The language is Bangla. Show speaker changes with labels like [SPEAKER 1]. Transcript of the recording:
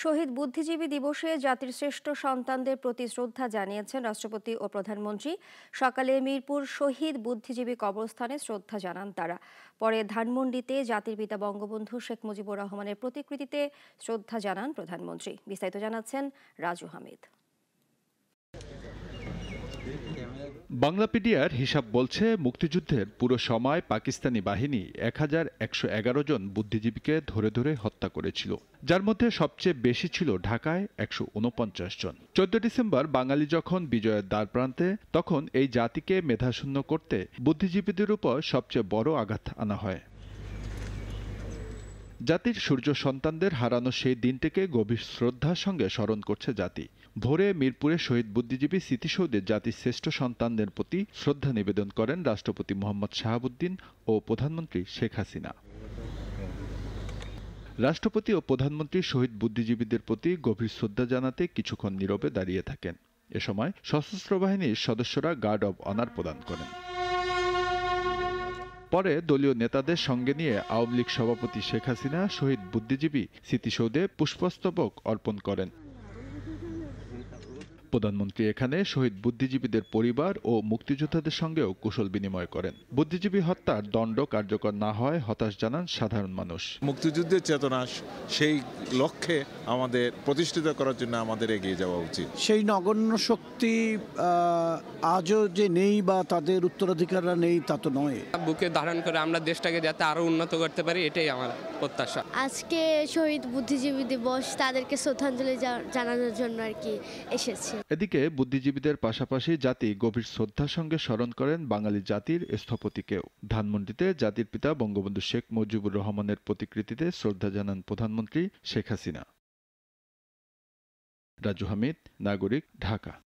[SPEAKER 1] শহীদ বুদ্ধিজীবী দিবসে জাতির শ্রেষ্ঠ সন্তানদের প্রতি শ্রদ্ধা জানিয়েছেন রাষ্ট্রপতি ও প্রধানমন্ত্রী। সকালে মিরপুর শহীদ বুদ্ধিজীবী কবরস্থানে শ্রদ্ধা জানান তারা। পরে ধানমন্ডিতে জাতির পিতা বঙ্গবন্ধু শেখ মুজিবুর রহমানের প্রতিকৃতিতে শ্রদ্ধা জানান প্রধানমন্ত্রী। বিস্তারিত জানাচ্ছেন রাজু হামিদ।
[SPEAKER 2] বাংলাপিডিয়ার হিসাব বলছে, মুক্তিযুদ্ধের পুরো সময় পাকিস্তানি বাহিনী 1111 জন বুদ্ধিজীবীকে ধরে ধরে হত্যা করেছিল, যার মধ্যে সবচেয়ে বেশি ছিল ঢাকায় 149 জন। 14 ডিসেম্বর বাঙালি যখন বিজয়ের দ্বারপ্রান্তে, তখন এই জাতিকে মেধাশূন্য করতে বুদ্ধিজীবীদের উপর সবচেয়ে বড় আঘাত আনা হয়। জাতির সূর্য সন্তানদের হারানো সেই দিনটিকে গভীর শ্রদ্ধার সঙ্গে স্মরণ করছে জাতি। ভোরে মিরপুরে শহীদ বুদ্ধিজীবী স্মৃতিসৌধে জাতির শ্রেষ্ঠ সন্তানদের প্রতি শ্রদ্ধা নিবেদন করেন রাষ্ট্রপতি মোহাম্মদ শাহাবুদ্দিন ও প্রধানমন্ত্রী শেখ হাসিনা। রাষ্ট্রপতি ও প্রধানমন্ত্রী শহীদ বুদ্ধিজীবীদের প্রতি গভীর শ্রদ্ধা জানাতে কিছুক্ষণ নীরবে দাঁড়িয়ে থাকেন। এ সময় সশস্ত্র বাহিনীর সদস্যরা গার্ড অব অনার প্রদান করেন। পরে দলীয় নেতাদের সঙ্গে নিয়ে আওয়ামী লীগ সভাপতি শেখ হাসিনা শহীদ বুদ্ধিজীবী স্মৃতিসৌধে পুষ্পস্তবক অর্পণ করেন। প্রধানমন্ত্রী এখানে শহীদ বুদ্ধিজীবীদের পরিবার ও মুক্তিযোদ্ধাদের সঙ্গেও কুশল বিনিময় করেন। বুদ্ধিজীবী হত্যার দণ্ড কার্যকর না হয় হতাশ জানান সাধারণ মানুষ।
[SPEAKER 3] মুক্তিযুদ্ধের চেতনা সেই লক্ষ্যে আমাদের প্রতিষ্ঠিত করার জন্য আমাদের এগিয়ে যাওয়া উচিত।
[SPEAKER 4] সেই নগণ্য শক্তি আজও যে নেই বা তাদের উত্তরাধিকাররা নেই তা তো নয়।
[SPEAKER 5] বুকে ধারণ করে আমরা দেশটাকে যাতে আরো উন্নত করতে পারি, এটাই আমার প্রত্যাশা।
[SPEAKER 6] আজকে শহীদ বুদ্ধিজীবী দিবস, তাদেরকে শ্রদ্ধাঞ্জলি জানানোর জন্য আর কি এসেছি।
[SPEAKER 2] এদিকে বুদ্ধিজীবীদের পাশাপাশি জাতি গভীর শ্রদ্ধার সঙ্গে স্মরণ করেন বাঙালি জাতির স্থপতিকেও। ধানমন্ডিতে জাতির পিতা বঙ্গবন্ধু শেখ মুজিবুর রহমানের প্রতিকৃতিতে শ্রদ্ধা জানান প্রধানমন্ত্রী শেখ হাসিনা। রাজু হামিদ, নাগরিক, ঢাকা।